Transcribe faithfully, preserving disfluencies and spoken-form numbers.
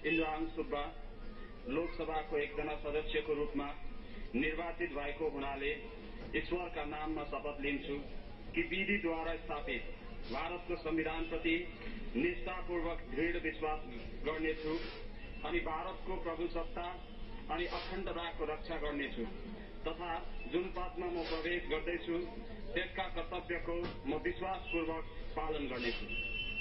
इन्द्रा सुब्बा लोकसभाको एकजना सदस्यको रूपमा निर्वाचित भएको हुनाले ईश्वरका नाममा शपथ लिन्छु कि विधिद्वारा स्थापित भारतको संविधानप्रति निष्ठापूर्वक दृढ विश्वास गर्नेछु अनि भारतको प्रभुसत्ता अनि अखण्डताको रक्षा गर्नेछु तथा जुन पदमा म प्रवेश गर्दैछु त्यसका कर्तव्यको म विश्वासपूर्वक पालन गर्नेछु।